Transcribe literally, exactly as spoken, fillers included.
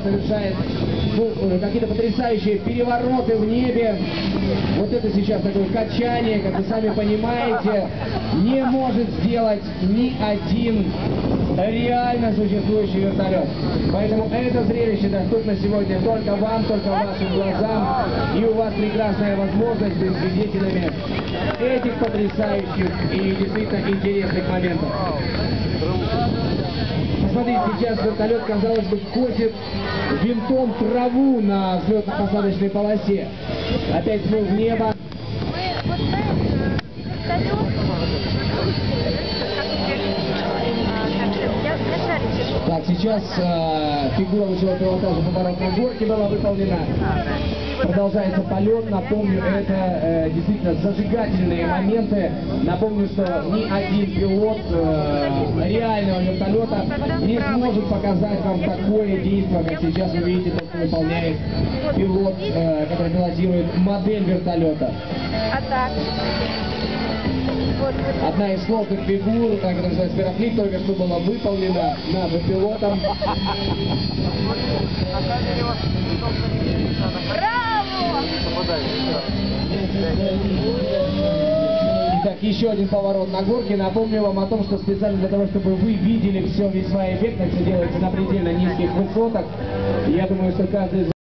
совершает ну, какие-то потрясающие перевороты в небе. Вот это сейчас такое качание, как вы сами понимаете, не может сделать ни один реально существующий вертолет. Поэтому это зрелище доступно сегодня только вам, только вашим глазам. И у вас прекрасная возможность быть свидетелями этих потрясающих и действительно интересных моментов. Посмотрите, сейчас вертолет, казалось бы, косит винтом траву на взлетно-посадочной полосе. Опять смыл в небо. Так, сейчас э, фигура лучевого пилотажа поворотной горки была выполнена. Продолжается полет. Напомню, это э, действительно зажигательные моменты. Напомню, что ни один пилот э, реального вертолета не сможет показать вам такое действие, как сейчас вы видите, то, что выполняет пилот, э, который пилотирует модель вертолета. А так? Одна из сложных фигур, которая называется пирофлик, только что была выполнена нашим пилотом. Браво! Итак, еще один поворот на горке. Напомню вам о том, что специально для того, чтобы вы видели все весьма эффектно, все делается на предельно низких высотах. Я думаю, что каждый из